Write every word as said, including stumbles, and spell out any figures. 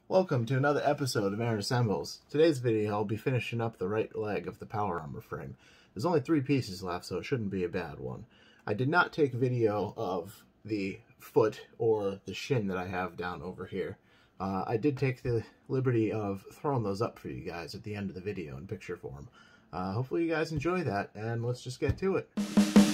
Welcome to another episode of Aaron Assembles. Today's video I'll be finishing up the right leg of the power armor frame. There's only three pieces left, so it shouldn't be a bad one. I did not take video of the foot or the shin that I have down over here. Uh, I did take the liberty of throwing those up for you guys at the end of the video in picture form. Uh, hopefully you guys enjoy that, and let's just get to it.